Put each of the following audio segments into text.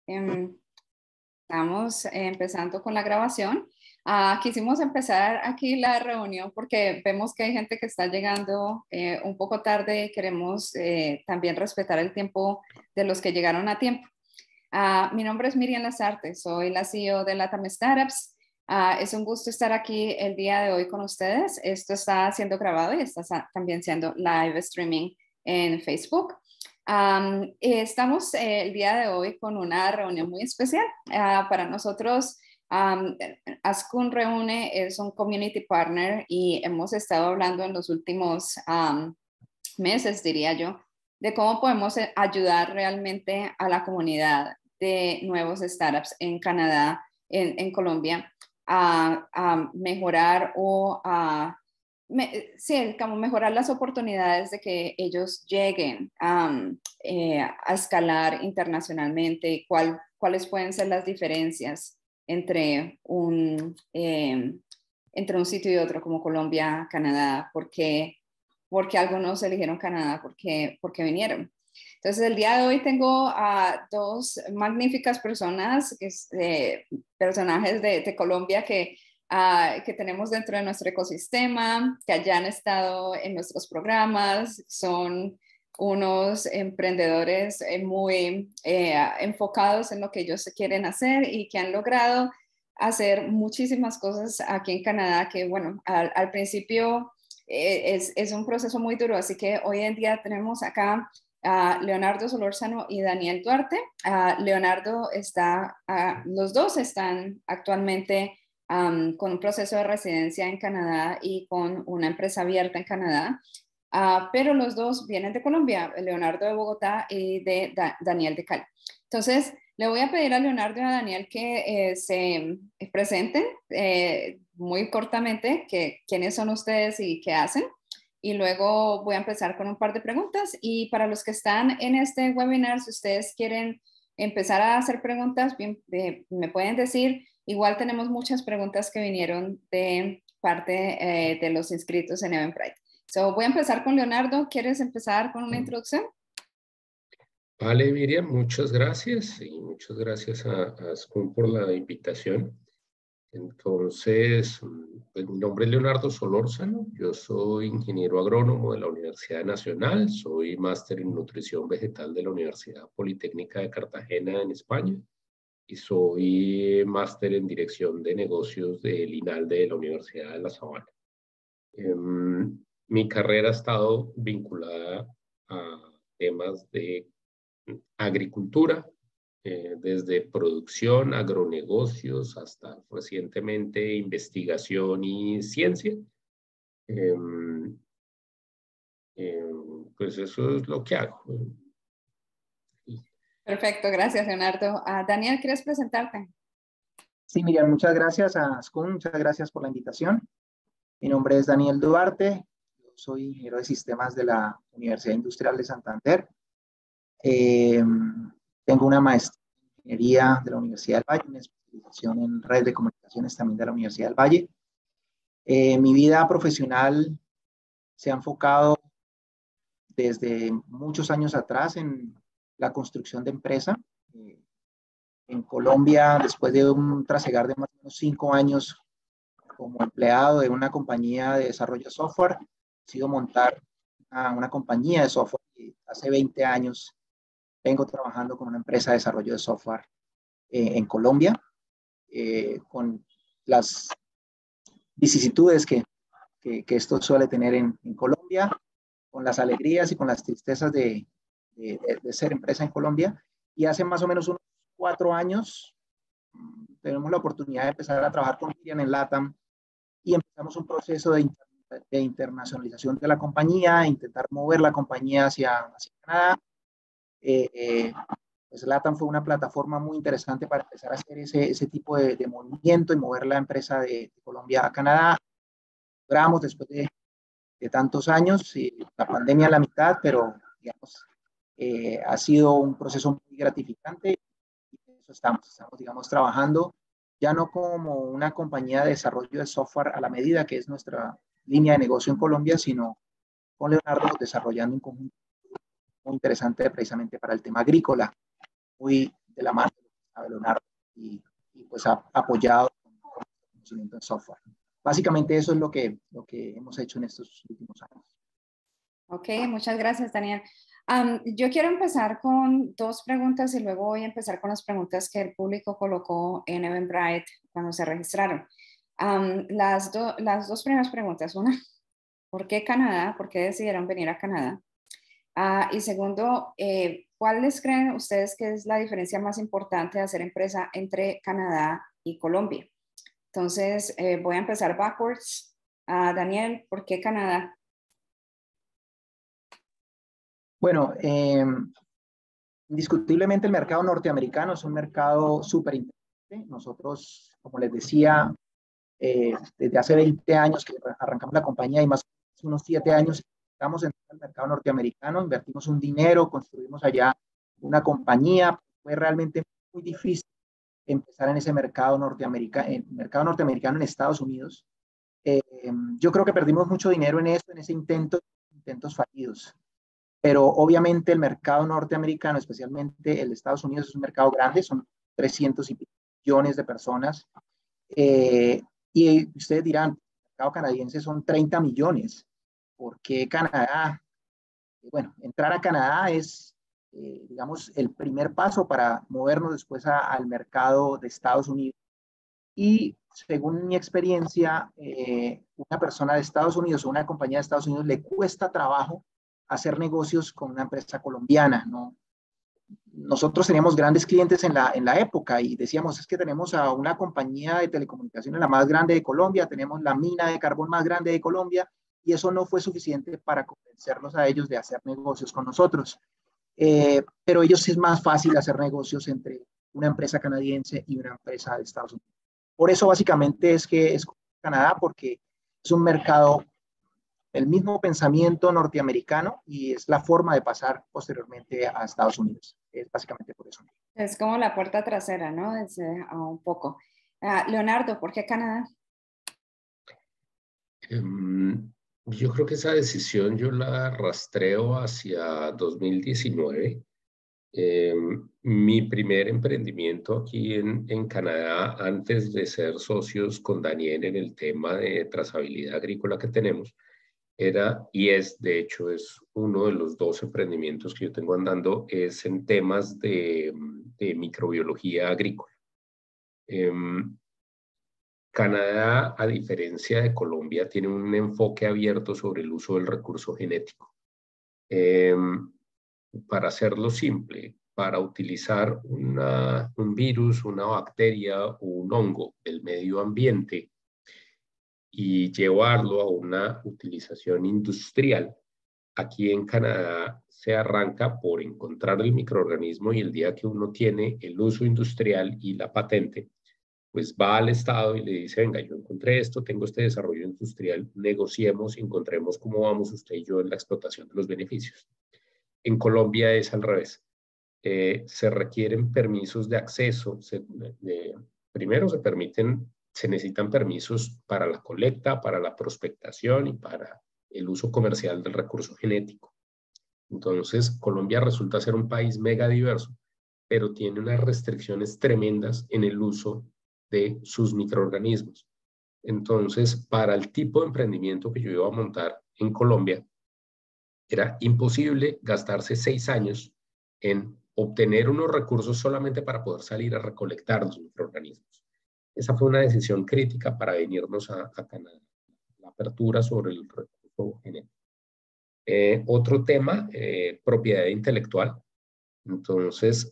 Em, Estamos empezando con la grabación. Quisimos empezar aquí la reunión porque vemos que hay gente que está llegando un poco tarde y queremos también respetar el tiempo de los que llegaron a tiempo. Mi nombre es Miriam Lazarte, soy la CEO de LATAM Startups. Es un gusto estar aquí el día de hoy con ustedes. Esto está siendo grabado y está también siendo live streaming en Facebook. Estamos el día de hoy con una reunión muy especial. Para nosotros, Ascun Reúne es un community partner y hemos estado hablando en los últimos meses, diría yo, de cómo podemos ayudar realmente a la comunidad de nuevos startups en Canadá, en Colombia, a mejorar o sí, como mejorar las oportunidades de que ellos lleguen a escalar internacionalmente y cuáles pueden ser las diferencias entre un sitio y otro como Colombia, Canadá, porque algunos eligieron Canadá, porque vinieron. Entonces, el día de hoy tengo a dos magníficas personas, personajes de Colombia que tenemos dentro de nuestro ecosistema, que ya han estado en nuestros programas, son unos emprendedores muy enfocados en lo que ellos quieren hacer y que han logrado hacer muchísimas cosas aquí en Canadá que, bueno, al principio es un proceso muy duro, así que hoy en día tenemos acá a Leonardo Solórzano y Daniel Duarte. Leonardo los dos están actualmente con un proceso de residencia en Canadá y con una empresa abierta en Canadá, pero los dos vienen de Colombia, Leonardo de Bogotá y Daniel de Cali. Entonces, le voy a pedir a Leonardo y a Daniel que se presenten muy cortamente quiénes son ustedes y qué hacen. Y luego voy a empezar con un par de preguntas. Y para los que están en este webinar, si ustedes quieren empezar a hacer preguntas, bien, me pueden decir. Igual tenemos muchas preguntas que vinieron de parte de los inscritos en Eventbrite. Voy a empezar con Leonardo. ¿Quieres empezar con una introducción? Vale, Miriam, muchas gracias y muchas gracias a Ascun por la invitación. Entonces, pues, mi nombre es Leonardo Solórzano, yo soy ingeniero agrónomo de la Universidad Nacional, soy máster en nutrición vegetal de la Universidad Politécnica de Cartagena en España y soy máster en dirección de negocios del INALDE de la Universidad de La Sabana. Mi carrera ha estado vinculada a temas de agricultura, desde producción, agronegocios, hasta recientemente investigación y ciencia. Pues eso es lo que hago. Perfecto, gracias Leonardo. Daniel, ¿quieres presentarte? Sí, Miriam, muchas gracias a Ascun, muchas gracias por la invitación. Mi nombre es Daniel Duarte, yo soy ingeniero de sistemas de la Universidad Industrial de Santander. Tengo una maestría en ingeniería de la Universidad del Valle, una especialización en red de comunicaciones también de la Universidad del Valle. Mi vida profesional se ha enfocado desde muchos años atrás en la construcción de empresa. En Colombia, después de un trasegar de más o menos 5 años como empleado de una compañía de desarrollo de software, he sido montar una compañía de software y hace 20 años vengo trabajando con una empresa de desarrollo de software en Colombia, con las vicisitudes que esto suele tener en Colombia, con las alegrías y con las tristezas de ser empresa en Colombia. Y hace más o menos unos 4 años tenemos la oportunidad de empezar a trabajar con Miriam en LATAM y empezamos un proceso de internacionalización de la compañía, intentar mover la compañía hacia Canadá. Pues LATAM fue una plataforma muy interesante para empezar a hacer ese tipo de movimiento y mover la empresa de Colombia a Canadá. Logramos después de tantos años, la pandemia a la mitad, pero digamos, ha sido un proceso muy gratificante y en eso estamos, digamos, trabajando ya no como una compañía de desarrollo de software a la medida, que es nuestra línea de negocio en Colombia, sino con Leonardo desarrollando un conjunto muy interesante precisamente para el tema agrícola, muy de la mano sabe Leonardo, y pues ha apoyado con conocimiento en software. Básicamente eso es lo que hemos hecho en estos últimos años. Ok, muchas gracias, Daniel. Yo quiero empezar con dos preguntas y luego voy a empezar con las preguntas que el público colocó en Eventbrite cuando se registraron. Las dos primeras preguntas. Una, ¿por qué Canadá? ¿Por qué decidieron venir a Canadá? Y segundo, ¿cuáles creen ustedes que es la diferencia más importante de hacer empresa entre Canadá y Colombia? Entonces, voy a empezar backwards. Daniel, ¿por qué Canadá? Bueno, indiscutiblemente el mercado norteamericano es un mercado súper interesante. Nosotros, como les decía, desde hace 20 años que arrancamos la compañía y más o menos unos 7 años estamos en el mercado norteamericano, invertimos un dinero, construimos allá una compañía. Fue realmente muy difícil empezar en ese mercado norteamericano en Estados Unidos. Yo creo que perdimos mucho dinero en eso, en ese intentos fallidos. Pero obviamente el mercado norteamericano, especialmente el de Estados Unidos, es un mercado grande, son 300 millones de personas. Y ustedes dirán, el mercado canadiense son 30 millones. ¿Por qué Canadá? Bueno, entrar a Canadá es, digamos, el primer paso para movernos después al mercado de Estados Unidos. Y según mi experiencia, una persona de Estados Unidos o una compañía de Estados Unidos le cuesta trabajo hacer negocios con una empresa colombiana, ¿no? Nosotros teníamos grandes clientes en la época y decíamos, es que tenemos a una compañía de telecomunicaciones la más grande de Colombia, tenemos la mina de carbón más grande de Colombia, y eso no fue suficiente para convencerlos a ellos de hacer negocios con nosotros. Pero ellos es más fácil hacer negocios entre una empresa canadiense y una empresa de Estados Unidos. Por eso básicamente es que es Canadá, porque es un mercado, el mismo pensamiento norteamericano, y es la forma de pasar posteriormente a Estados Unidos. Es básicamente por eso. Es como la puerta trasera, ¿no? Un poco. Leonardo, ¿por qué Canadá? Yo creo que esa decisión yo la rastreo hacia 2019. Mi primer emprendimiento aquí en Canadá, antes de ser socios con Daniel en el tema de trazabilidad agrícola que tenemos, era y es, de hecho, es uno de los 2 emprendimientos que yo tengo andando, es en temas de microbiología agrícola. Canadá, a diferencia de Colombia, tiene un enfoque abierto sobre el uso del recurso genético. Para hacerlo simple, para utilizar un virus, una bacteria o un hongo del medio ambiente y llevarlo a una utilización industrial, aquí en Canadá se arranca por encontrar el microorganismo, y el día que uno tiene el uso industrial y la patente, pues va al Estado y le dice, venga, yo encontré esto, tengo este desarrollo industrial, negociemos, encontremos cómo vamos usted y yo en la explotación de los beneficios. En Colombia es al revés. Se requieren permisos de acceso. Primero se necesitan permisos para la colecta, para la prospectación y para el uso comercial del recurso genético. Entonces, Colombia resulta ser un país mega diverso, pero tiene unas restricciones tremendas en el uso de sus microorganismos. Entonces, para el tipo de emprendimiento que yo iba a montar en Colombia, era imposible gastarse 6 años en obtener unos recursos solamente para poder salir a recolectar los microorganismos. Esa fue una decisión crítica para venirnos a Canadá, la apertura sobre el recurso genético. Otro tema, propiedad intelectual. Entonces,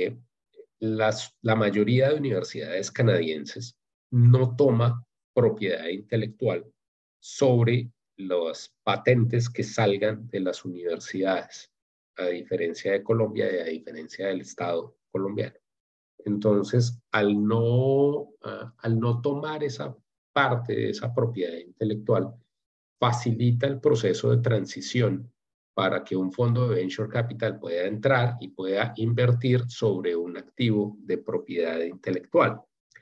la mayoría de universidades canadienses no toma propiedad intelectual sobre las patentes que salgan de las universidades, a diferencia de Colombia y a diferencia del Estado colombiano. Entonces, al no tomar esa parte de esa propiedad intelectual, facilita el proceso de transición para que un fondo de venture capital pueda entrar y pueda invertir sobre un activo de propiedad intelectual.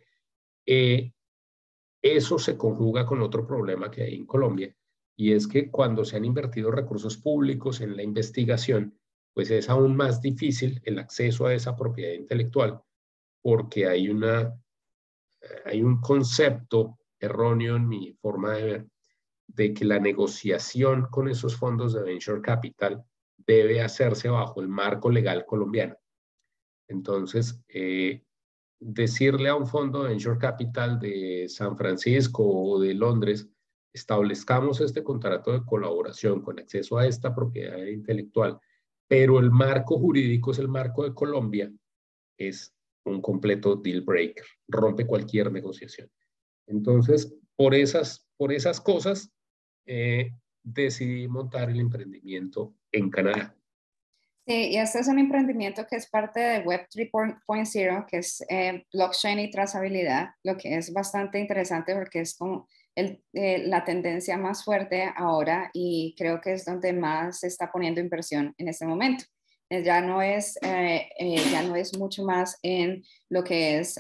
Eso se conjuga con otro problema que hay en Colombia, y es que cuando se han invertido recursos públicos en la investigación, pues es aún más difícil el acceso a esa propiedad intelectual, porque hay un concepto erróneo en mi forma de ver, de que la negociación con esos fondos de venture capital debe hacerse bajo el marco legal colombiano. Entonces, decirle a un fondo de venture capital de San Francisco o de Londres, establezcamos este contrato de colaboración con acceso a esta propiedad intelectual, pero el marco jurídico es el marco de Colombia, es un completo deal breaker, rompe cualquier negociación. Entonces, por esas cosas, decidí montar el emprendimiento en Canadá. Sí, y este es un emprendimiento que es parte de Web 3.0, que es blockchain y trazabilidad, lo que es bastante interesante porque es como la tendencia más fuerte ahora y creo que es donde más se está poniendo inversión en este momento. Ya no es mucho más en lo que es,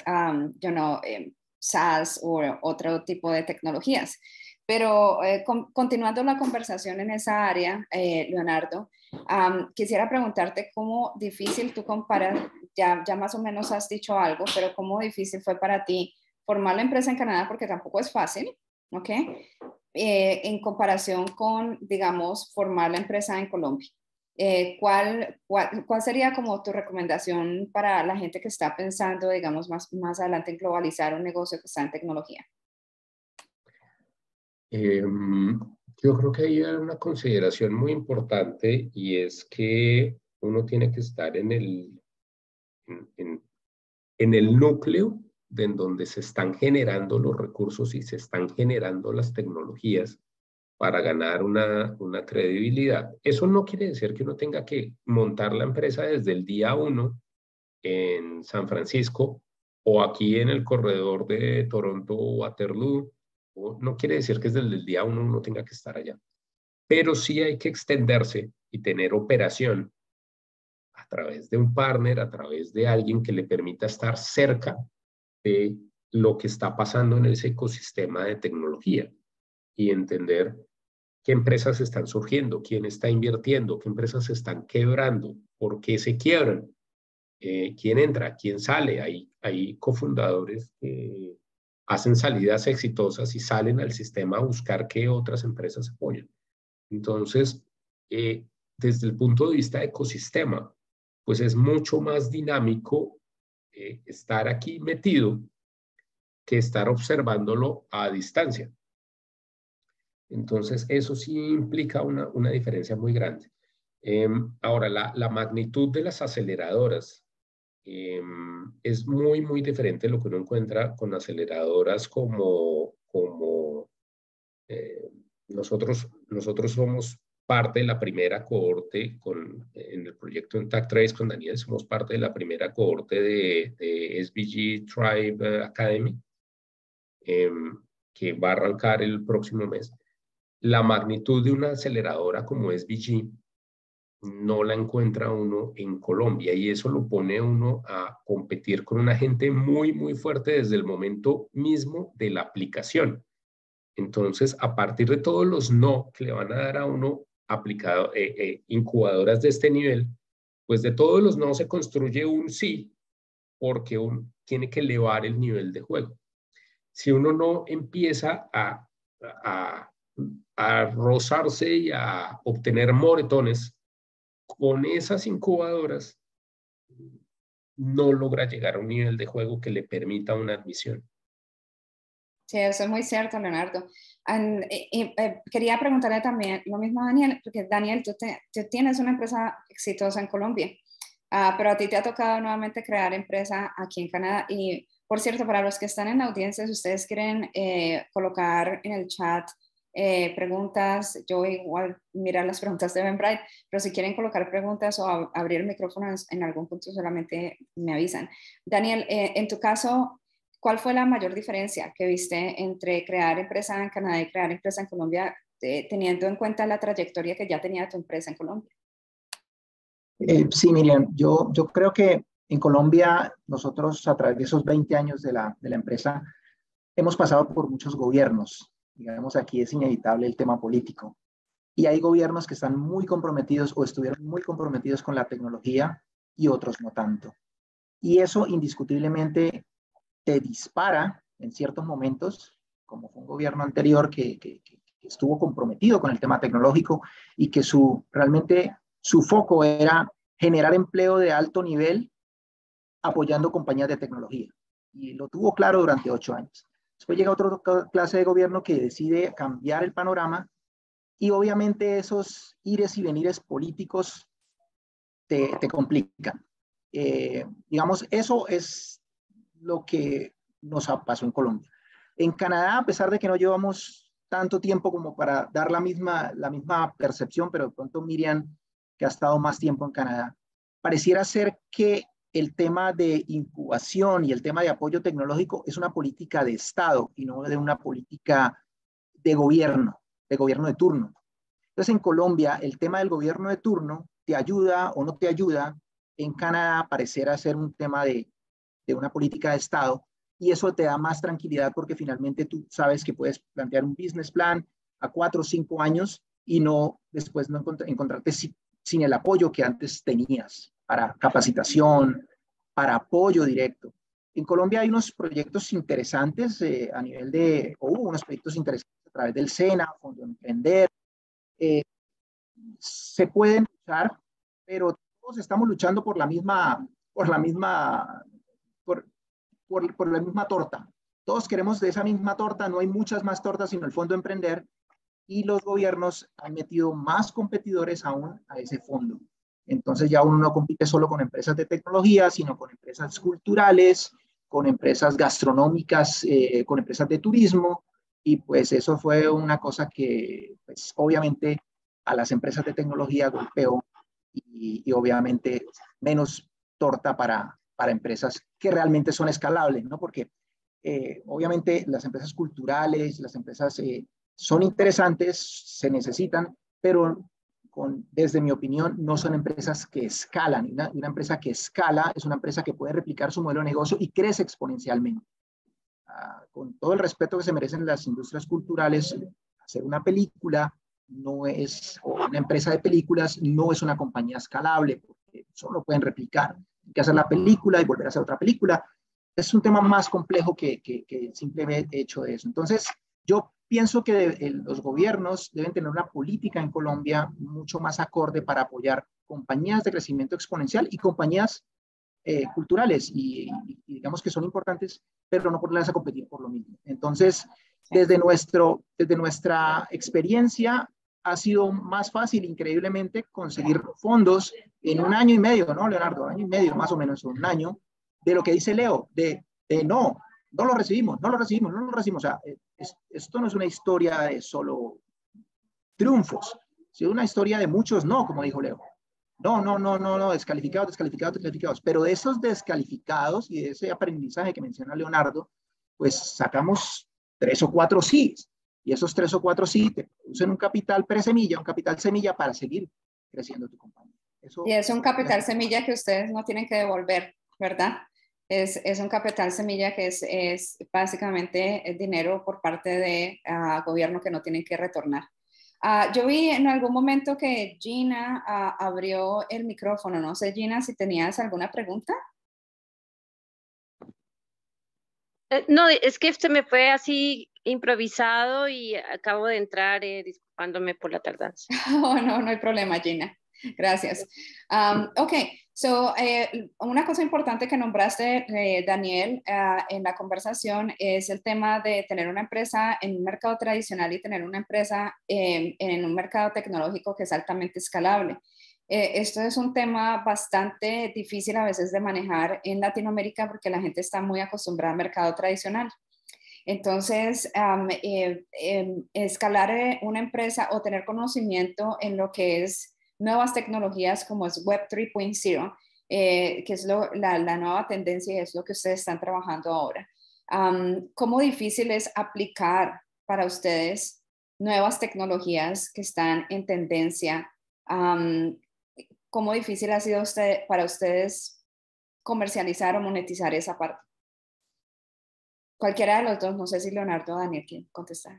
SaaS o otro tipo de tecnologías. Pero continuando la conversación en esa área, Leonardo, quisiera preguntarte cómo difícil tú comparas, ya más o menos has dicho algo, pero cómo difícil fue para ti formar la empresa en Canadá, porque tampoco es fácil, ¿ok? En comparación con, digamos, formar la empresa en Colombia. ¿Cuál sería como tu recomendación para la gente que está pensando, digamos, más adelante en globalizar un negocio que está en tecnología? Yo creo que hay una consideración muy importante y es que uno tiene que estar en el núcleo de en donde se están generando los recursos y se están generando las tecnologías para ganar una credibilidad. Eso no quiere decir que uno tenga que montar la empresa desde el día 1 en San Francisco o aquí en el corredor de Toronto-Waterloo. No quiere decir que desde el día 1 uno tenga que estar allá. Pero sí hay que extenderse y tener operación a través de un partner, a través de alguien que le permita estar cerca de lo que está pasando en ese ecosistema de tecnología y entender qué empresas están surgiendo, quién está invirtiendo, qué empresas se están quebrando, por qué se quiebran, quién entra, quién sale. Hay cofundadores que hacen salidas exitosas y salen al sistema a buscar qué otras empresas apoyan. Entonces, desde el punto de vista de ecosistema, pues es mucho más dinámico estar aquí metido que estar observándolo a distancia. Entonces, eso sí implica una diferencia muy grande. Ahora, la magnitud de las aceleradoras es muy, muy diferente de lo que uno encuentra con aceleradoras como nosotros somos parte de la primera cohorte en el proyecto Intact Trace con Daniel, somos parte de la primera cohorte de SBG Tribe Academy, que va a arrancar el próximo mes. La magnitud de una aceleradora como SBG no la encuentra uno en Colombia y eso lo pone uno a competir con una gente muy, muy fuerte desde el momento mismo de la aplicación. Entonces, a partir de todos los no que le van a dar a uno incubadoras de este nivel, pues de todos los no se construye un sí, porque uno tiene que elevar el nivel de juego. Si uno no empieza a rozarse y a obtener moretones con esas incubadoras, no logra llegar a un nivel de juego que le permita una admisión. Sí, eso es muy cierto, Leonardo. Quería preguntarle también lo mismo a Daniel, porque Daniel, tú tienes una empresa exitosa en Colombia, pero a ti te ha tocado nuevamente crear empresa aquí en Canadá. Y, por cierto, para los que están en la audiencia, si ustedes quieren colocar en el chat preguntas, yo igual mirar las preguntas de Eventbrite, pero si quieren colocar preguntas o abrir el micrófono en algún punto, solamente me avisan. Daniel, en tu caso, ¿cuál fue la mayor diferencia que viste entre crear empresa en Canadá y crear empresa en Colombia, teniendo en cuenta la trayectoria que ya tenía tu empresa en Colombia? Sí, Miriam, yo creo que en Colombia nosotros a través de esos 20 años de la empresa hemos pasado por muchos gobiernos. Digamos, aquí es inevitable el tema político. Y hay gobiernos que están muy comprometidos o estuvieron muy comprometidos con la tecnología y otros no tanto. y eso indiscutiblemente te dispara en ciertos momentos, como fue un gobierno anterior que estuvo comprometido con el tema tecnológico y que realmente su foco era generar empleo de alto nivel apoyando compañías de tecnología. Y lo tuvo claro durante 8 años. Después llega otra clase de gobierno que decide cambiar el panorama y obviamente esos ires y venires políticos te complican. Digamos, eso es lo que nos pasó en Colombia. En Canadá, a pesar de que no llevamos tanto tiempo como para dar la misma percepción, pero de pronto Miriam, que ha estado más tiempo en Canadá, pareciera ser que el tema de incubación y el tema de apoyo tecnológico es una política de Estado y no de una política de gobierno de turno. Entonces, en Colombia, el tema del gobierno de turno te ayuda o no te ayuda. En Canadá pareciera ser un tema de una política de Estado y eso te da más tranquilidad porque finalmente tú sabes que puedes plantear un business plan a 4 o 5 años y no después no encontrarte sin el apoyo que antes tenías para capacitación, para apoyo directo. En Colombia hay unos proyectos interesantes a nivel hubo unos proyectos interesantes a través del SENA, Fondo Emprender, se pueden luchar, pero todos estamos luchando por la misma por la misma torta. Todos queremos de esa misma torta, no hay muchas más tortas sino el Fondo Emprender y los gobiernos han metido más competidores aún a ese fondo. Entonces ya uno no compite solo con empresas de tecnología, sino con empresas culturales, con empresas gastronómicas, con empresas de turismo y pues eso fue una cosa que pues, obviamente a las empresas de tecnología golpeó y obviamente menos torta para empresas que realmente son escalables, ¿no? Porque obviamente las empresas culturales, las empresas son interesantes, se necesitan, pero desde mi opinión no son empresas que escalan. Una empresa que escala es una empresa que puede replicar su modelo de negocio y crece exponencialmente. Con todo el respeto que se merecen las industrias culturales, hacer una película no es, o una empresa de películas no es una compañía escalable, porque solo pueden replicar. Hay que hacer la película y volver a hacer otra película. Es un tema más complejo que simplemente hecho de eso. Entonces, yo pienso que los gobiernos deben tener una política en Colombia mucho más acorde para apoyar compañías de crecimiento exponencial y compañías culturales y digamos que son importantes, pero no ponerlas a competir por lo mismo. Entonces, desde nuestra experiencia, ha sido más fácil, increíblemente, conseguir fondos en 1 año y medio, ¿no, Leonardo? 1 año y medio, más o menos, 1 año, de lo que dice Leo, no lo recibimos, no lo recibimos, no lo recibimos. O sea, esto no es una historia de solo triunfos, sino una historia de muchos no, como dijo Leo. No, descalificados. Pero de esos descalificados y de ese aprendizaje que menciona Leonardo, pues sacamos 3 o 4 sí. Y esos 3 o 4 sí te producen un capital presemilla, un capital semilla para seguir creciendo tu compañía. Y es un capital semilla que ustedes no tienen que devolver, ¿verdad? Es un capital semilla que es básicamente dinero por parte de gobierno que no tienen que retornar. Yo vi en algún momento que Gina abrió el micrófono. No sé, Gina, si tenías alguna pregunta. No, es que se me fue así improvisado y acabo de entrar disculpándome por la tardanza. Oh, no hay problema, Gina. Gracias. Ok, una cosa importante que nombraste, Daniel, en la conversación es el tema de tener una empresa en un mercado tradicional y tener una empresa en un mercado tecnológico que es altamente escalable. Esto es un tema bastante difícil a veces de manejar en Latinoamérica porque la gente está muy acostumbrada al mercado tradicional. Entonces, escalar una empresa o tener conocimiento en lo que es nuevas tecnologías como es Web 3.0, que es la nueva tendencia y es lo que ustedes están trabajando ahora. ¿Cómo difícil es aplicar para ustedes nuevas tecnologías que están en tendencia? ¿Cómo difícil ha sido para ustedes comercializar o monetizar esa parte? Cualquiera de los dos, no sé si Leonardo o Daniel quieren contestar.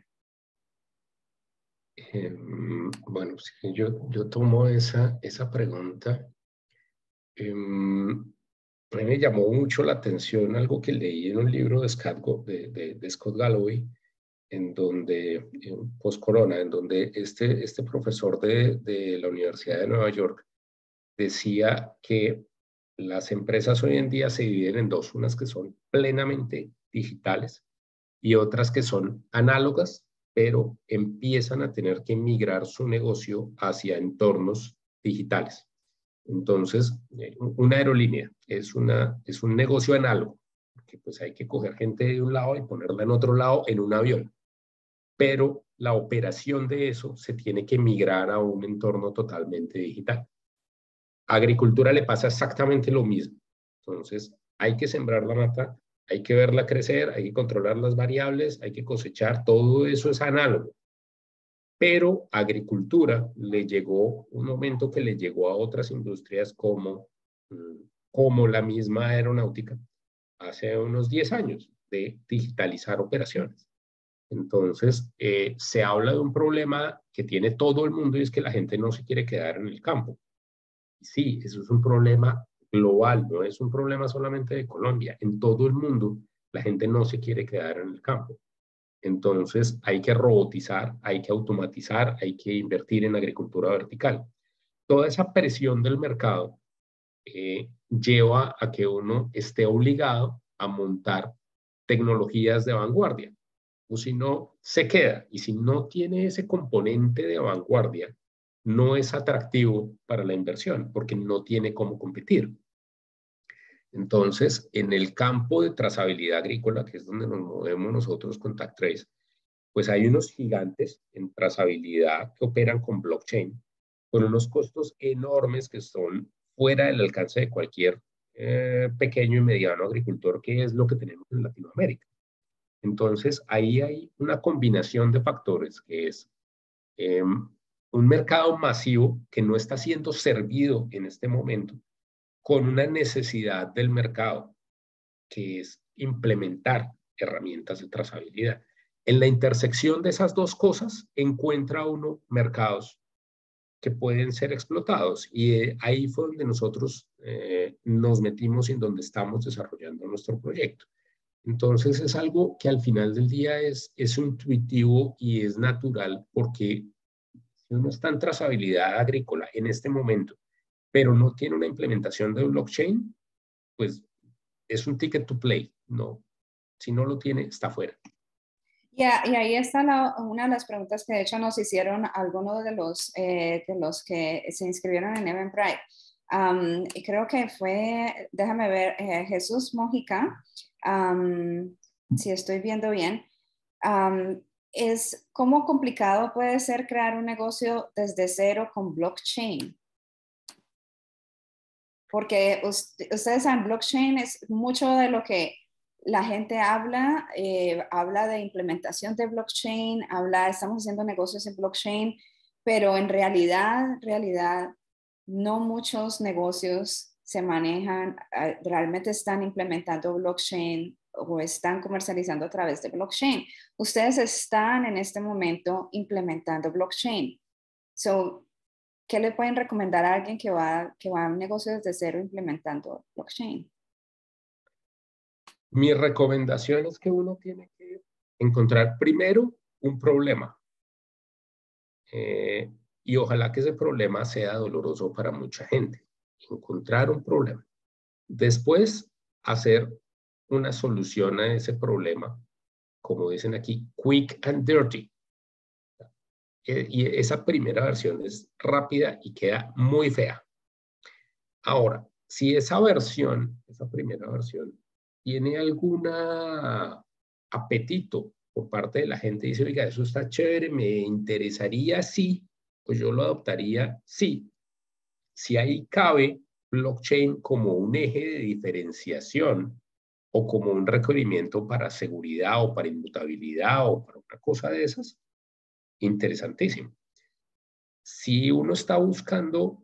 Bueno, sí, yo tomo esa pregunta. A mí me llamó mucho la atención algo que leí en un libro de Scott Galloway, en donde, post-corona, en donde este profesor de la Universidad de Nueva York decía que las empresas hoy en día se dividen en dos, unas que son plenamente digitales y otras que son análogas, pero empiezan a tener que migrar su negocio hacia entornos digitales. Entonces, una aerolínea es un negocio análogo, porque pues hay que coger gente de un lado y ponerla en otro lado en un avión, pero la operación de eso se tiene que migrar a un entorno totalmente digital. A agricultura le pasa exactamente lo mismo. Entonces, hay que sembrar la mata, hay que verla crecer, hay que controlar las variables, hay que cosechar, todo eso es análogo. Pero a agricultura le llegó un momento que le llegó a otras industrias como la misma aeronáutica hace unos 10 años de digitalizar operaciones. Entonces, se habla de un problema que tiene todo el mundo y es que la gente no se quiere quedar en el campo. Sí, eso es un problema global, no es un problema solamente de Colombia. En todo el mundo, la gente no se quiere quedar en el campo. Entonces, hay que robotizar, hay que automatizar, hay que invertir en agricultura vertical. Toda esa presión del mercado lleva a que uno esté obligado a montar tecnologías de vanguardia. O si no, se queda. Y si no tiene ese componente de vanguardia, no es atractivo para la inversión porque no tiene cómo competir. Entonces, en el campo de trazabilidad agrícola, que es donde nos movemos nosotros con TagTrace, pues hay unos gigantes en trazabilidad que operan con blockchain, con unos costos enormes que son fuera del alcance de cualquier pequeño y mediano agricultor, que es lo que tenemos en Latinoamérica. Entonces, ahí hay una combinación de factores que es un mercado masivo que no está siendo servido en este momento con una necesidad del mercado, que es implementar herramientas de trazabilidad. En la intersección de esas dos cosas encuentra uno mercados que pueden ser explotados y ahí fue donde nosotros nos metimos y en donde estamos desarrollando nuestro proyecto. Entonces es algo que al final del día es intuitivo y es natural porque si uno está en trazabilidad agrícola en este momento, pero no tiene una implementación de blockchain, pues es un ticket to play. No, si no lo tiene, está fuera. Y ahí está una de las preguntas que de hecho nos hicieron algunos de los que se inscribieron en Eventbrite. Y creo que fue, déjame ver, Jesús Mojica, si estoy viendo bien, es cómo complicado puede ser crear un negocio desde cero con blockchain. Porque ustedes saben, blockchain es mucho de lo que la gente habla de implementación de blockchain, estamos haciendo negocios en blockchain, pero en realidad, no muchos negocios se manejan, realmente están implementando blockchain o están comercializando a través de blockchain. Ustedes están en este momento implementando blockchain. ¿Qué le pueden recomendar a alguien que va a un negocio desde cero implementando blockchain? Mi recomendación es que uno tiene que encontrar primero un problema. Y ojalá que ese problema sea doloroso para mucha gente. Encontrar un problema. Después, hacer una solución a ese problema, como dicen aquí, quick and dirty. Y esa primera versión es rápida y queda muy fea. Ahora, si esa primera versión, tiene algún apetito por parte de la gente, dice, oiga, eso está chévere, me interesaría, sí, pues yo lo adoptaría, sí. Si ahí cabe blockchain como un eje de diferenciación o como un requerimiento para seguridad o para inmutabilidad o para una cosa de esas, interesantísimo. Si uno está buscando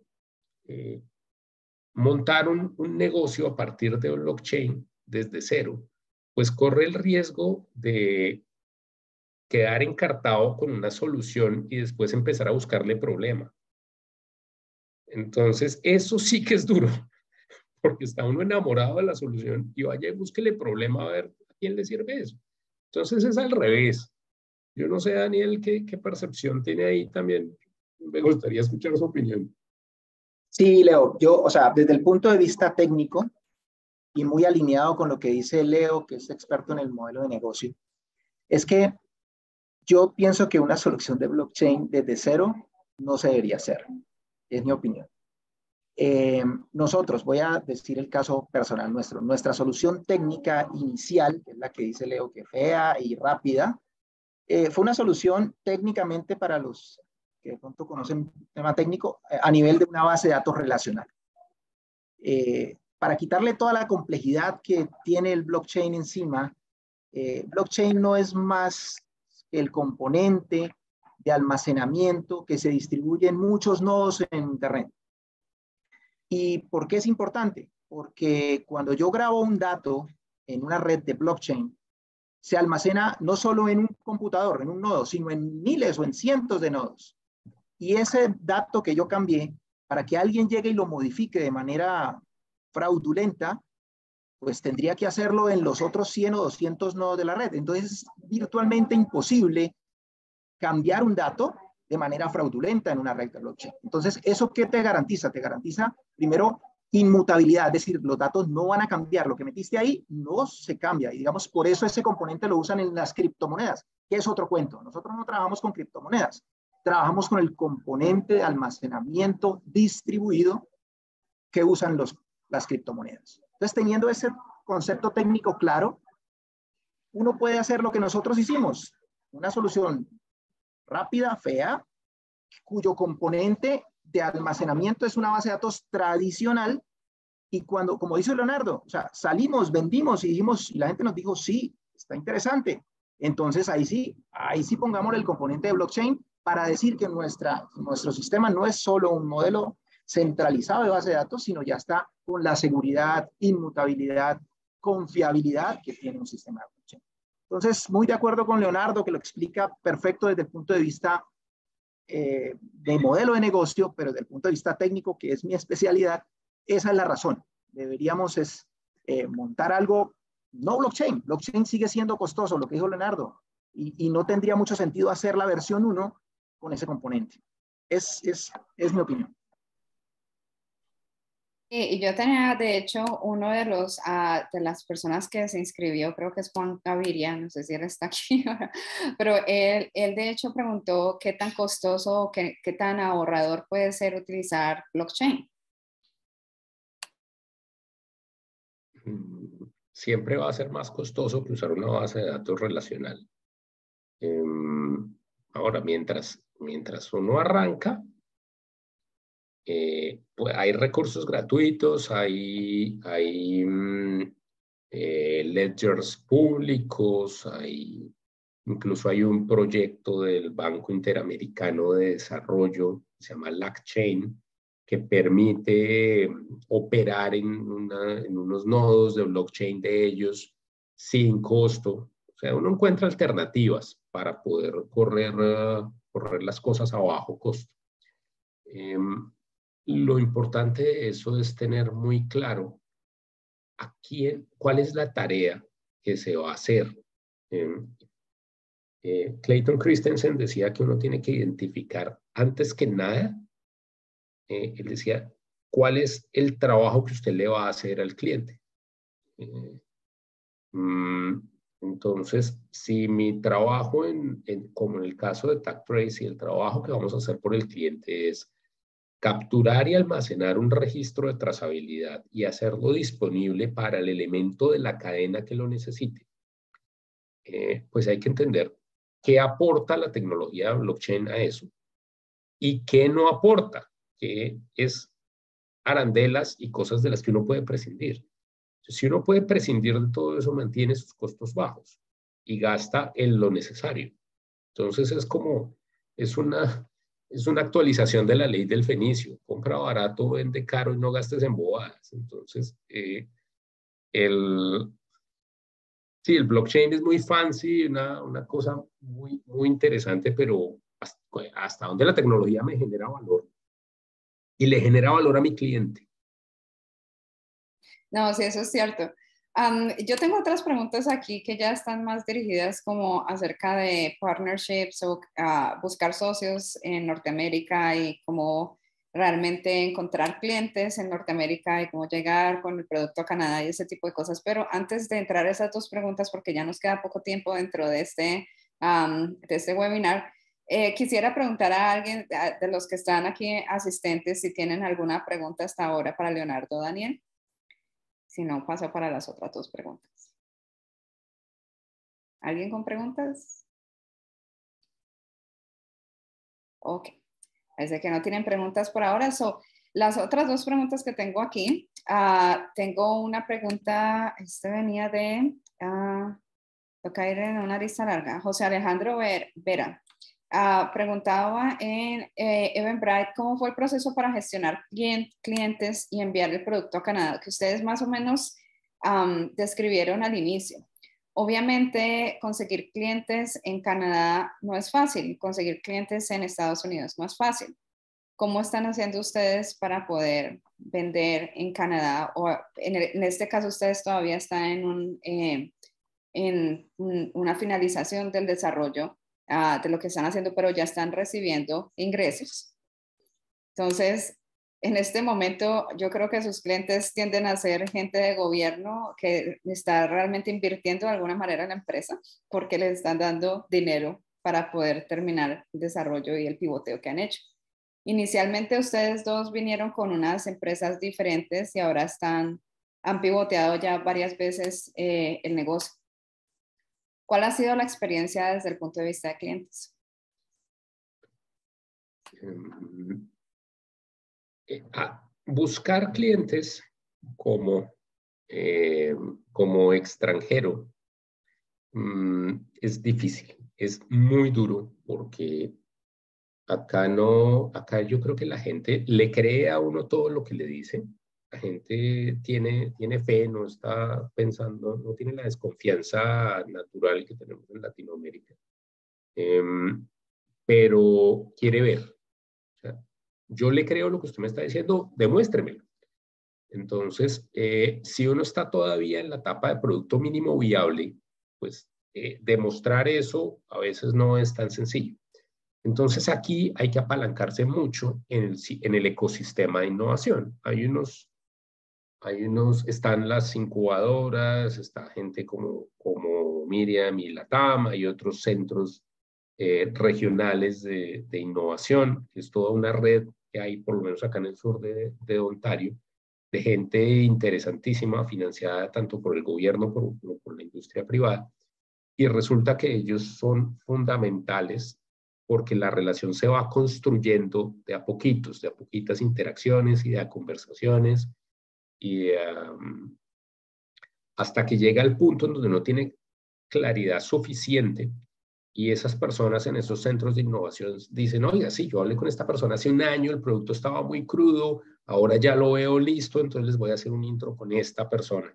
montar un negocio a partir de blockchain desde cero, pues corre el riesgo de quedar encartado con una solución y después empezar a buscarle problema. Entonces, eso sí que es duro, porque está uno enamorado de la solución y vaya y búsquele el problema a ver a quién le sirve eso. Entonces es al revés. Yo no sé, Daniel, qué percepción tiene ahí también. Me gustaría escuchar su opinión. Sí, Leo, yo, o sea, desde el punto de vista técnico y muy alineado con lo que dice Leo, que es experto en el modelo de negocio, es que yo pienso que una solución de blockchain desde cero no se debería hacer. Es mi opinión. Nosotros, voy a decir el caso personal nuestro, nuestra solución técnica inicial, que es la que dice Leo, que fea y rápida, fue una solución técnicamente para los que de pronto conocen el tema técnico, a nivel de una base de datos relacional. Para quitarle toda la complejidad que tiene el blockchain encima, blockchain no es más el componente de almacenamiento que se distribuye en muchos nodos en Internet. ¿Y por qué es importante? Porque cuando yo grabo un dato en una red de blockchain, se almacena no solo en un computador, en un nodo, sino en miles o en cientos de nodos. Y ese dato que yo cambié, para que alguien llegue y lo modifique de manera fraudulenta, pues tendría que hacerlo en los otros 100 o 200 nodos de la red. Entonces es virtualmente imposible cambiar un dato de manera fraudulenta en una red de blockchain. Entonces, ¿eso qué te garantiza? Te garantiza, primero, inmutabilidad, es decir, los datos no van a cambiar. Lo que metiste ahí no se cambia. Y digamos, por eso ese componente lo usan en las criptomonedas, que es otro cuento. Nosotros no trabajamos con criptomonedas, trabajamos con el componente de almacenamiento distribuido que usan las criptomonedas. Entonces, teniendo ese concepto técnico claro, uno puede hacer lo que nosotros hicimos, una solución rápida, fea, cuyo componente de almacenamiento es una base de datos tradicional. Y cuando, como dice Leonardo, o sea, salimos, vendimos y dijimos, y la gente nos dijo, sí, está interesante. Entonces ahí sí pongamos el componente de blockchain para decir que nuestro sistema no es solo un modelo centralizado de base de datos, sino ya está con la seguridad, inmutabilidad, confiabilidad que tiene un sistema de blockchain. Entonces, muy de acuerdo con Leonardo, que lo explica perfecto desde el punto de vista de modelo de negocio, pero desde el punto de vista técnico, que es mi especialidad, esa es la razón. Deberíamos montar algo, no blockchain. Blockchain sigue siendo costoso, lo que dijo Leonardo, y no tendría mucho sentido hacer la versión 1 con ese componente. Es mi opinión. Y yo tenía, de hecho, uno de las personas que se inscribió, creo que es Juan Gaviria, no sé si él está aquí ahora, pero él de hecho preguntó qué tan costoso o qué tan ahorrador puede ser utilizar blockchain. Siempre va a ser más costoso que usar una base de datos relacional. Ahora, mientras uno arranca, pues hay recursos gratuitos, hay ledgers públicos, incluso hay un proyecto del Banco Interamericano de Desarrollo, se llama LACChain, que permite operar en unos nodos de blockchain de ellos sin costo. O sea, uno encuentra alternativas para poder correr las cosas a bajo costo. Lo importante de eso es tener muy claro cuál es la tarea que se va a hacer. Clayton Christensen decía que uno tiene que identificar antes que nada, él decía, cuál es el trabajo que usted le va a hacer al cliente. Entonces, si mi trabajo, como en el caso de TagTrace, el trabajo que vamos a hacer por el cliente es capturar y almacenar un registro de trazabilidad y hacerlo disponible para el elemento de la cadena que lo necesite, pues hay que entender qué aporta la tecnología de blockchain a eso y qué no aporta, que es arandelas y cosas de las que uno puede prescindir. Si uno puede prescindir de todo eso, mantiene sus costos bajos y gasta en lo necesario. Entonces es una actualización de la ley del fenicio. Compra barato, vende caro y no gastes en bobadas. Entonces, el blockchain es muy fancy, una cosa muy, muy interesante, pero hasta donde la tecnología me genera valor y le genera valor a mi cliente. No, sí, eso es cierto. Yo tengo otras preguntas aquí que ya están más dirigidas como acerca de partnerships o buscar socios en Norteamérica y cómo realmente encontrar clientes en Norteamérica y cómo llegar con el producto a Canadá y ese tipo de cosas. Pero antes de entrar a esas dos preguntas, porque ya nos queda poco tiempo dentro de este webinar, quisiera preguntar a alguien de los que están aquí asistentes si tienen alguna pregunta hasta ahora para Leonardo o Daniel. Si no, paso para las otras dos preguntas. ¿Alguien con preguntas? Ok. Parece que no tienen preguntas por ahora. Las otras dos preguntas que tengo aquí, tengo una pregunta, venía de, toca ir en una lista larga. José Alejandro Vera. Preguntaba en Eventbrite cómo fue el proceso para gestionar clientes y enviar el producto a Canadá, que ustedes más o menos describieron al inicio. Obviamente, conseguir clientes en Canadá no es fácil, conseguir clientes en Estados Unidos no es fácil. ¿Cómo están haciendo ustedes para poder vender en Canadá? O en este caso, ustedes todavía están en una finalización del desarrollo de lo que están haciendo, pero ya están recibiendo ingresos. Entonces, en este momento, yo creo que sus clientes tienden a ser gente de gobierno que está realmente invirtiendo de alguna manera en la empresa porque les están dando dinero para poder terminar el desarrollo y el pivoteo que han hecho. Inicialmente, ustedes dos vinieron con unas empresas diferentes y ahora han pivoteado ya varias veces el negocio. ¿Cuál ha sido la experiencia desde el punto de vista de clientes? Buscar clientes como extranjero es difícil, es muy duro porque acá yo creo que la gente le cree a uno todo lo que le dice. La gente tiene fe, no está pensando, no tiene la desconfianza natural que tenemos en Latinoamérica. Pero quiere ver. O sea, yo le creo lo que usted me está diciendo, demuéstremelo. Entonces, si uno está todavía en la etapa de producto mínimo viable, pues demostrar eso a veces no es tan sencillo. Entonces, aquí hay que apalancarse mucho en el ecosistema de innovación. Están las incubadoras, está gente como Miriam y Latam, hay otros centros regionales de innovación, que es toda una red que hay, por lo menos acá en el sur de Ontario, de gente interesantísima, financiada tanto por el gobierno como por la industria privada. Y resulta que ellos son fundamentales porque la relación se va construyendo de a poquitos, de a poquitas interacciones y de a conversaciones, y hasta que llega al punto en donde no tiene claridad suficiente y esas personas en esos centros de innovación dicen, oiga, sí, yo hablé con esta persona hace un año, el producto estaba muy crudo, ahora ya lo veo listo, entonces les voy a hacer un intro con esta persona.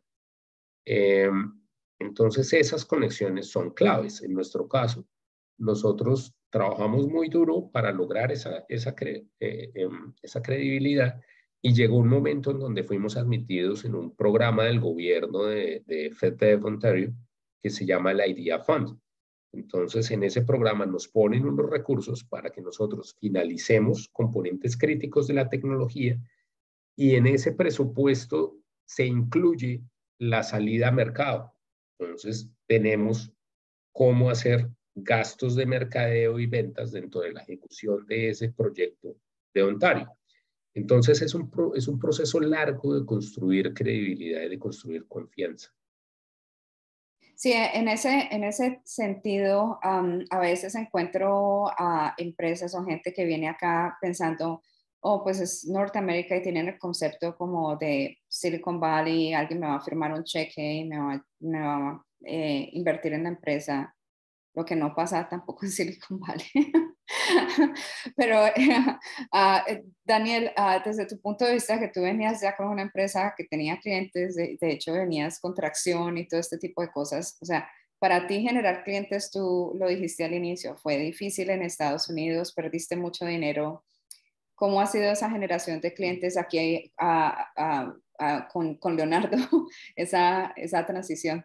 Entonces esas conexiones son claves. En nuestro caso, nosotros trabajamos muy duro para lograr esa credibilidad, y llegó un momento en donde fuimos admitidos en un programa del gobierno de FedDev Ontario que se llama el IDEA Fund. Entonces, en ese programa nos ponen unos recursos para que nosotros finalicemos componentes críticos de la tecnología, y en ese presupuesto se incluye la salida a mercado. Entonces, tenemos cómo hacer gastos de mercadeo y ventas dentro de la ejecución de ese proyecto de Ontario. Entonces, es un proceso largo de construir credibilidad y de construir confianza. Sí, en ese sentido, a veces encuentro a empresas o gente que viene acá pensando, oh, pues es Norteamérica y tienen el concepto como de Silicon Valley, alguien me va a firmar un cheque y me va a invertir en la empresa, lo que no pasa tampoco en Silicon Valley. Pero, Daniel, desde tu punto de vista, que tú venías ya con una empresa que tenía clientes, de hecho venías con tracción y todo este tipo de cosas, o sea, para ti generar clientes, tú lo dijiste al inicio, fue difícil en Estados Unidos, perdiste mucho dinero. ¿Cómo ha sido esa generación de clientes aquí con Leonardo esa transición.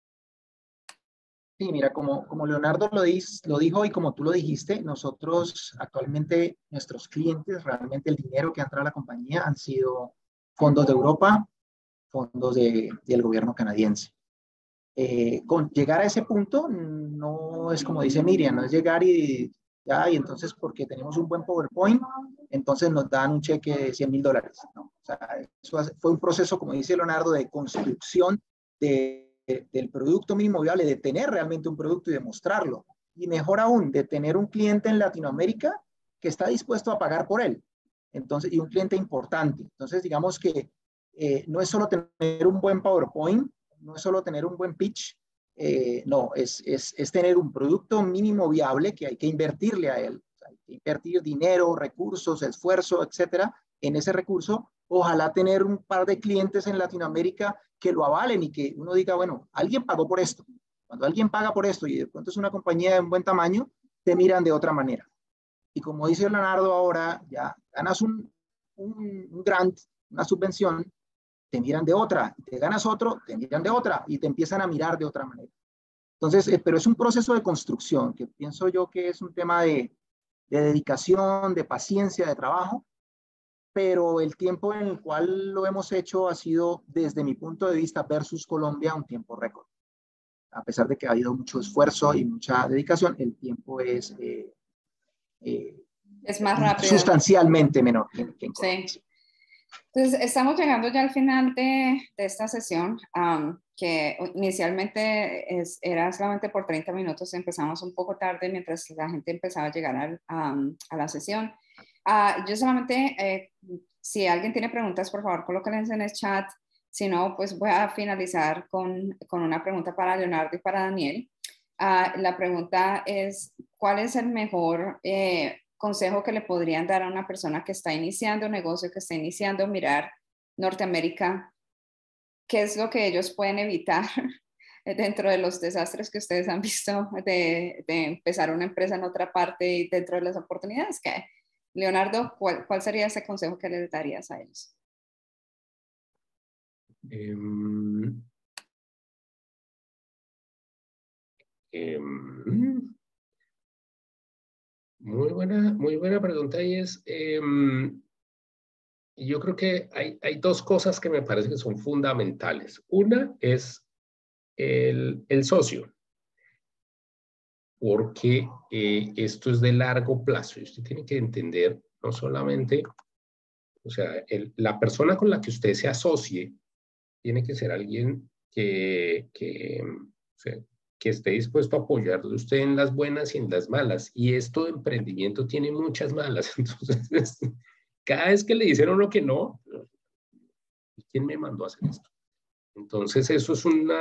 Sí, mira, como Leonardo lo dijo y como tú lo dijiste, nosotros actualmente, nuestros clientes, realmente el dinero que entra a la compañía han sido fondos de Europa, fondos del gobierno canadiense. Con llegar a ese punto no es como dice Miriam, no es llegar y ya, y entonces porque tenemos un buen PowerPoint, entonces nos dan un cheque de $100,000. ¿No? O sea, eso fue un proceso, como dice Leonardo, de construcción del producto mínimo viable, de tener realmente un producto y demostrarlo. Y mejor aún, de tener un cliente en Latinoamérica que está dispuesto a pagar por él. Entonces, y un cliente importante. Entonces, digamos que no es solo tener un buen PowerPoint, no es solo tener un buen pitch, no, es tener un producto mínimo viable que hay que invertirle a él. O sea, hay que invertir dinero, recursos, esfuerzo, etcétera, en ese recurso. Ojalá tener un par de clientes en Latinoamérica que lo avalen y que uno diga, bueno, alguien pagó por esto. Cuando alguien paga por esto y de pronto es una compañía de un buen tamaño, te miran de otra manera. Y como dice Leonardo ahora, ya ganas un grant, una subvención, te miran de otra, te ganas otro, te miran de otra y te empiezan a mirar de otra manera. Entonces, pero es un proceso de construcción que pienso yo que es un tema de dedicación, de paciencia, de trabajo, pero el tiempo en el cual lo hemos hecho ha sido, desde mi punto de vista, versus Colombia, un tiempo récord. A pesar de que ha habido mucho esfuerzo y mucha dedicación, el tiempo es más rápido. Sustancialmente menor que en Colombia. Sí. Entonces, estamos llegando ya al final de esta sesión, que inicialmente era solamente por 30 minutos, empezamos un poco tarde mientras la gente empezaba a llegar a la sesión. Yo solamente, si alguien tiene preguntas, por favor, colóquenlas en el chat. Si no, pues voy a finalizar con una pregunta para Leonardo y para Daniel. La pregunta es, ¿cuál es el mejor consejo que le podrían dar a una persona que está iniciando un negocio, que está iniciando mirar Norteamérica? ¿Qué es lo que ellos pueden evitar dentro de los desastres que ustedes han visto de empezar una empresa en otra parte y dentro de las oportunidades que hay? Leonardo, ¿cuál sería ese consejo que les darías a ellos? Muy buena pregunta y es, yo creo que hay dos cosas que me parece que son fundamentales. Una es el socio, porque esto es de largo plazo y usted tiene que entender no solamente, o sea, la persona con la que usted se asocie tiene que ser alguien o sea, que esté dispuesto a apoyarle a usted en las buenas y en las malas. Y esto de emprendimiento tiene muchas malas. Entonces, cada vez que le dicen a uno que no, ¿quién me mandó a hacer esto? Entonces, eso es un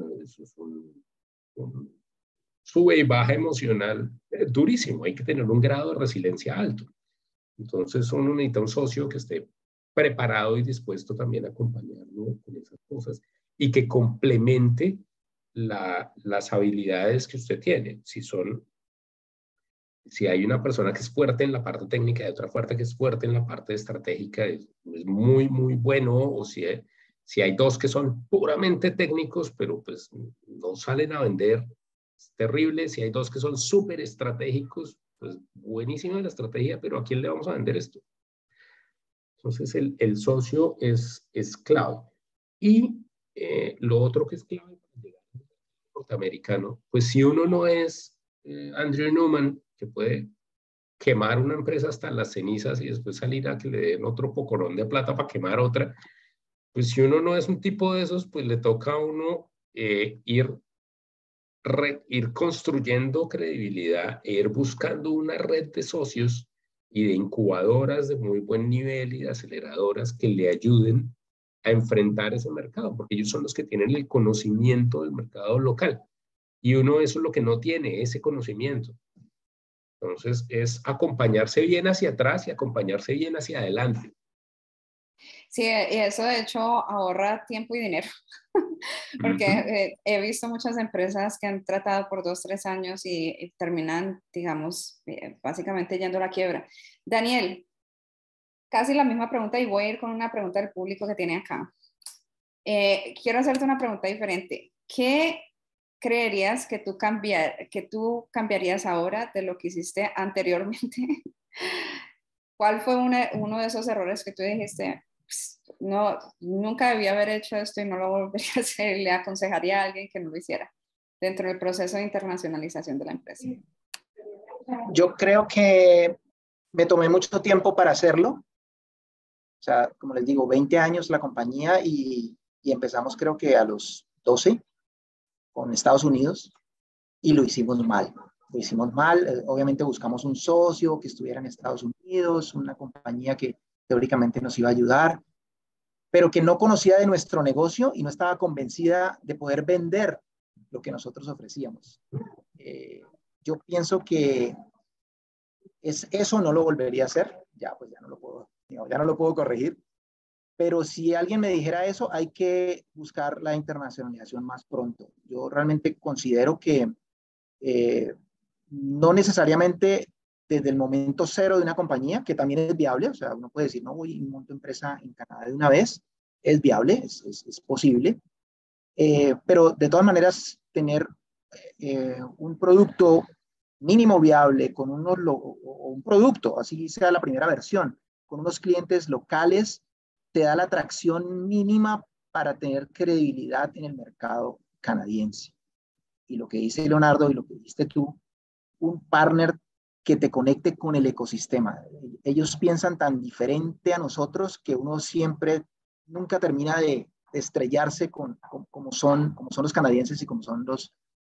sube y baja emocional durísimo. Hay que tener un grado de resiliencia alto. Entonces, uno necesita un socio que esté preparado y dispuesto también a acompañarlo con esas cosas y que complemente las habilidades que usted tiene. Si hay una persona que es fuerte en la parte técnica y otra fuerte que es fuerte en la parte estratégica, es muy, muy bueno. O si hay dos que son puramente técnicos, pero pues no salen a vender, es terrible. Si hay dos que son súper estratégicos, pues buenísima la estrategia, pero ¿a quién le vamos a vender esto? Entonces, el socio es clave. Y lo otro que es clave para llegar al norteamericano, pues si uno no es Andrew Neumann, que puede quemar una empresa hasta las cenizas y después salir a que le den otro pocorón de plata para quemar otra, pues si uno no es un tipo de esos, pues le toca a uno ir construyendo credibilidad e ir buscando una red de socios y de incubadoras de muy buen nivel y de aceleradoras que le ayuden a enfrentar ese mercado, porque ellos son los que tienen el conocimiento del mercado local. Y uno eso es lo que no tiene, ese conocimiento. Entonces, es acompañarse bien hacia atrás y acompañarse bien hacia adelante. Sí, y eso de hecho ahorra tiempo y dinero, porque he visto muchas empresas que han tratado por 2, 3 años y terminan, digamos, básicamente yendo a la quiebra. Daniel, casi la misma pregunta y voy a ir con una pregunta del público que tiene acá. quiero hacerte una pregunta diferente. ¿Qué creerías que tú cambiarías ahora de lo que hiciste anteriormente? ¿Cuál fue uno de esos errores que tú dijiste, no, nunca debía haber hecho esto y no lo volvería a hacer? Le aconsejaría a alguien que no lo hiciera dentro del proceso de internacionalización de la empresa. Yo creo que me tomé mucho tiempo para hacerlo. O sea, como les digo, 20 años la compañía y empezamos creo que a los 12 con Estados Unidos y lo hicimos mal. Lo hicimos mal. Obviamente buscamos un socio que estuviera en Estados Unidos, una compañía que teóricamente nos iba a ayudar, pero que no conocía de nuestro negocio y no estaba convencida de poder vender lo que nosotros ofrecíamos. Yo pienso que eso no lo volvería a hacer. Ya, pues ya no lo puedo corregir. Pero si alguien me dijera eso, hay que buscar la internacionalización más pronto. Yo realmente considero que no necesariamente desde el momento cero de una compañía, que también es viable, o sea, uno puede decir, no, voy y monto empresa en Canadá de una vez, es viable, es posible, pero de todas maneras tener un producto mínimo viable con un producto, así sea la primera versión, con unos clientes locales, te da la atracción mínima para tener credibilidad en el mercado canadiense. Y lo que dice Leonardo y lo que dijiste tú, un partner que te conecte con el ecosistema. Ellos piensan tan diferente a nosotros que uno nunca termina de estrellarse como son los canadienses y como son los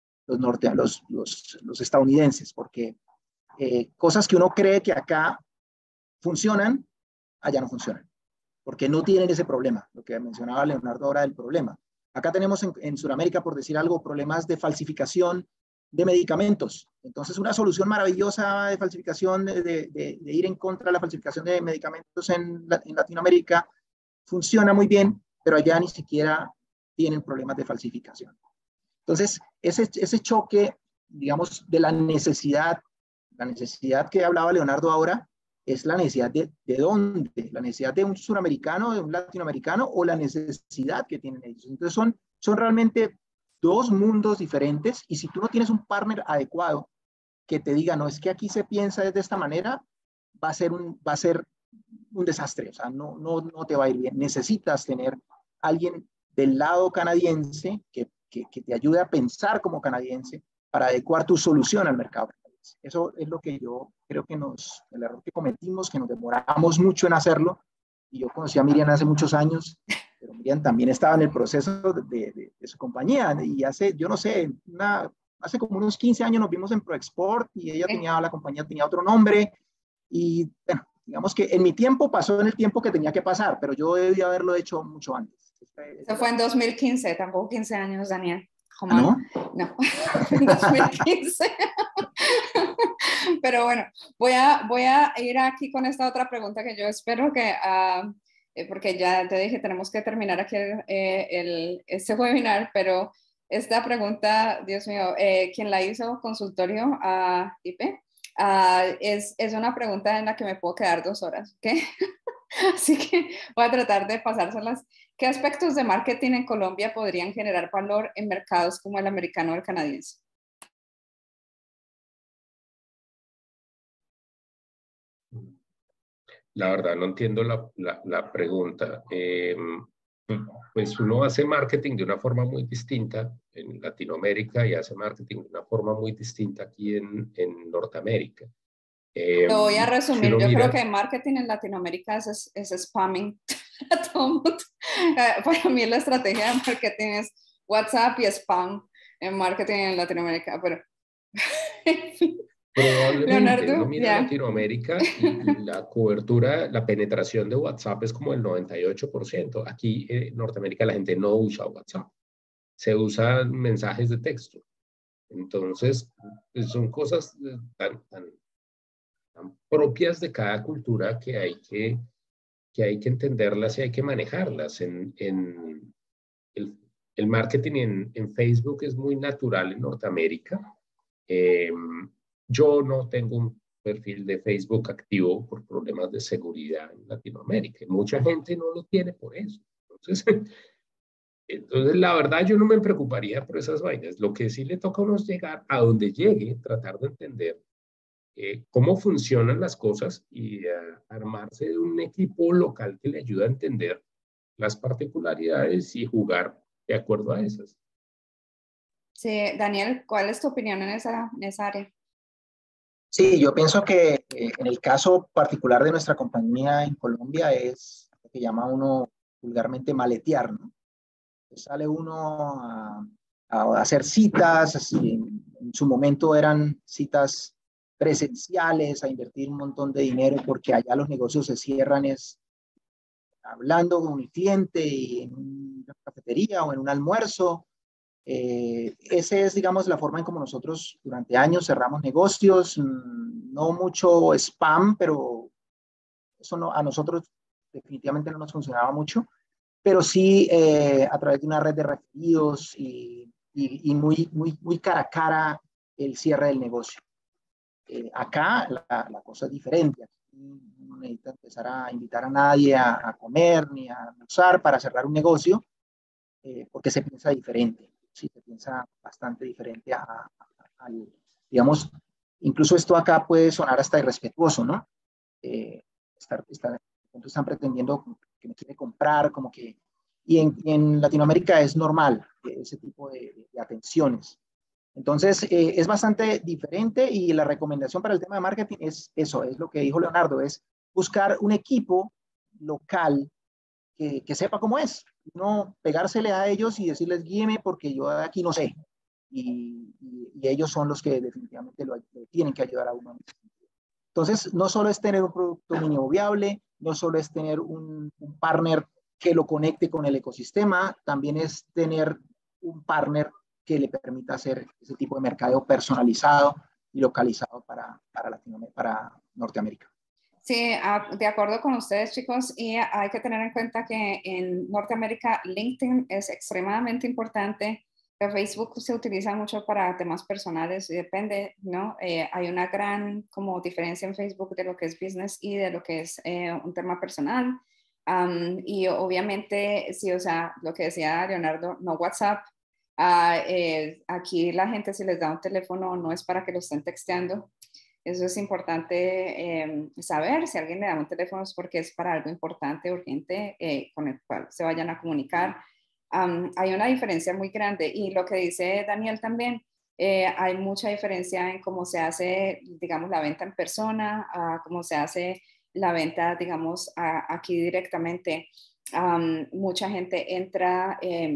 estadounidenses, porque cosas que uno cree que acá funcionan, allá no funcionan, porque no tienen ese problema, lo que mencionaba Leonardo ahora del problema. Acá tenemos en Sudamérica, por decir algo, problemas de falsificación de medicamentos. Entonces, una solución maravillosa de falsificación, de ir en contra de la falsificación de medicamentos en Latinoamérica, funciona muy bien, pero allá ni siquiera tienen problemas de falsificación. Entonces, ese choque, digamos, de la necesidad que hablaba Leonardo ahora, es la necesidad de dónde, la necesidad de un suramericano, de un latinoamericano, o la necesidad que tienen ellos. Entonces, son realmente dos mundos diferentes, y si tú no tienes un partner adecuado que te diga, no, es que aquí se piensa de esta manera, va a ser un desastre, o sea, no te va a ir bien. Necesitas tener alguien del lado canadiense que te ayude a pensar como canadiense para adecuar tu solución al mercado canadiense. Eso es lo que yo creo que el error que cometimos, que nos demoramos mucho en hacerlo, y yo conocí a Miriam hace muchos años, pero Miriam también estaba en el proceso de su compañía, y yo no sé, hace como unos 15 años nos vimos en ProExport, y la compañía tenía otro nombre, y bueno, digamos que en mi tiempo pasó en el tiempo que tenía que pasar, pero yo debí haberlo hecho mucho antes. Eso fue en 2015, tampoco 15 años, Daniel. ¿No? No, en 2015. Pero bueno, voy a ir aquí con esta otra pregunta que yo espero que, porque ya te dije, tenemos que terminar aquí este webinar, pero esta pregunta, Dios mío, quien la hizo, consultorio a IP, es una pregunta en la que me puedo quedar 2 horas, ¿ok? Así que voy a tratar de pasárselas. ¿Qué aspectos de marketing en Colombia podrían generar valor en mercados como el americano o el canadiense? La verdad no entiendo la pregunta. Pues uno hace marketing de una forma muy distinta en Latinoamérica y hace marketing de una forma muy distinta aquí en Norteamérica. Lo voy a resumir. Si yo mira, creo que marketing en Latinoamérica es spamming a todo el mundo. Para mí la estrategia de marketing es WhatsApp y spam en marketing en Latinoamérica, pero probablemente Leonardo, uno mira Latinoamérica y la cobertura, la penetración de WhatsApp es como el 98%. Aquí en Norteamérica la gente no usa WhatsApp, se usan mensajes de texto. Entonces, pues son cosas tan propias de cada cultura que hay que entenderlas y hay que manejarlas. El marketing en Facebook es muy natural en Norteamérica. Yo no tengo un perfil de Facebook activo por problemas de seguridad en Latinoamérica. Mucha gente no lo tiene por eso. Entonces, Entonces, la verdad, yo no me preocuparía por esas vainas. Lo que sí le toca a uno es llegar a donde llegue, tratar de entender cómo funcionan las cosas y armarse de un equipo local que le ayude a entender las particularidades y jugar de acuerdo a esas. Sí, Daniel, ¿cuál es tu opinión en esa área? Sí, yo pienso que en el caso particular de nuestra compañía en Colombia es lo que llama uno vulgarmente maletear, ¿no? Sale uno a hacer citas, así, en su momento eran citas presenciales, a invertir un montón de dinero porque allá los negocios se cierran es hablando con un cliente y en una cafetería o en un almuerzo. Esa es, digamos, la forma en como nosotros durante años cerramos negocios, no mucho spam, pero eso no, a nosotros definitivamente no nos funcionaba mucho, pero sí a través de una red de referidos y muy cara a cara el cierre del negocio. Acá la cosa es diferente. Aquí no necesita empezar a invitar a nadie a comer ni a almorzar para cerrar un negocio, porque se piensa diferente. Sí, se piensa bastante diferente al, digamos, incluso esto acá puede sonar hasta irrespetuoso, ¿no? Están pretendiendo que me quiere comprar, como que, y en Latinoamérica es normal ese tipo de atenciones. Entonces, es bastante diferente y la recomendación para el tema de marketing es eso, es lo que dijo Leonardo, es buscar un equipo local que sepa cómo es, no pegársele a ellos y decirles guíeme porque yo aquí no sé. Y ellos son los que definitivamente lo tienen que ayudar a uno. Entonces, no solo es tener un producto mínimo viable, no solo es tener un partner que lo conecte con el ecosistema, también es tener un partner que le permita hacer ese tipo de mercadeo personalizado y localizado para Norteamérica. Sí, de acuerdo con ustedes, chicos, y hay que tener en cuenta que en Norteamérica LinkedIn es extremadamente importante. Facebook se utiliza mucho para temas personales y depende, ¿no? Hay una gran como diferencia en Facebook de lo que es business y de lo que es un tema personal. Y obviamente, sí, o sea, lo que decía Leonardo, no WhatsApp. Aquí la gente si les da un teléfono no es para que lo estén texteando. Eso es importante saber. Si alguien le da un teléfono es porque es para algo importante, urgente, con el cual se vayan a comunicar. Hay una diferencia muy grande y lo que dice Daniel también, hay mucha diferencia en cómo se hace, digamos, la venta en persona, cómo se hace la venta, digamos, aquí directamente. Mucha gente entra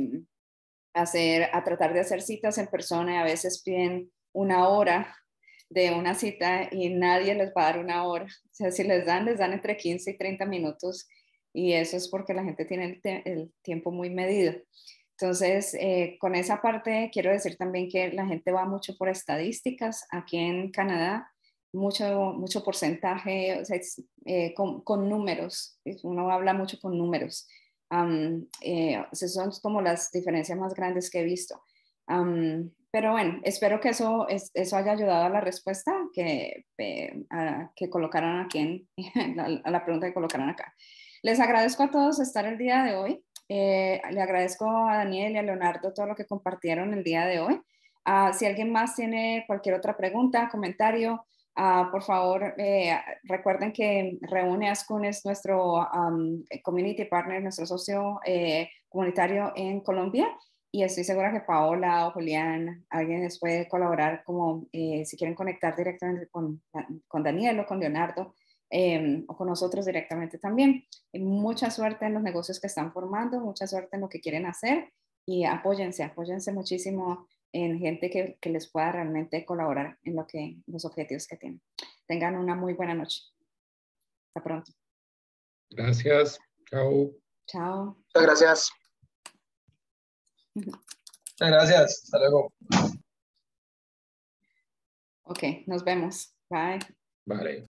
a tratar de hacer citas en persona y a veces piden una hora de una cita y nadie les va a dar una hora. O sea, si les dan entre 15 y 30 minutos y eso es porque la gente tiene el tiempo muy medido. Entonces, con esa parte quiero decir también que la gente va mucho por estadísticas. Aquí en Canadá, mucho porcentaje, o sea, con números. Uno habla mucho con números. Esas son como las diferencias más grandes que he visto. Pero bueno, espero que eso haya ayudado a la respuesta que colocaron aquí, a la pregunta que colocaron acá. Les agradezco a todos estar el día de hoy. Le agradezco a Daniel y a Leonardo todo lo que compartieron el día de hoy. Si alguien más tiene cualquier otra pregunta, comentario, por favor, recuerden que Reúne Ascun es nuestro community partner, nuestro socio comunitario en Colombia. Y estoy segura que Paola o Julián, alguien les puede colaborar como si quieren conectar directamente con Daniel o con Leonardo o con nosotros directamente también. Mucha suerte en los negocios que están formando, mucha suerte en lo que quieren hacer y apóyense muchísimo en gente que les pueda realmente colaborar en los objetivos que tienen. Tengan una muy buena noche. Hasta pronto. Gracias. Chao. Chao. Muchas gracias. Muchas gracias. Hasta luego. Ok, nos vemos. Bye. Vale.